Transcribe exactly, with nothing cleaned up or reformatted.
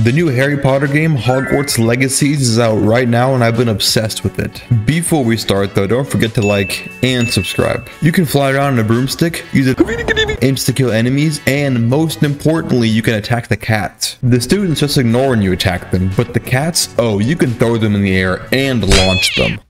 The new Harry Potter game, Hogwarts Legacy, is out right now and I've been obsessed with it. Before we start though, don't forget to like and subscribe. You can fly around in a broomstick, use it insta-kill enemies, and most importantly, you can attack the cats. The students just ignore when you attack them, but the cats, oh, you can throw them in the air and launch them.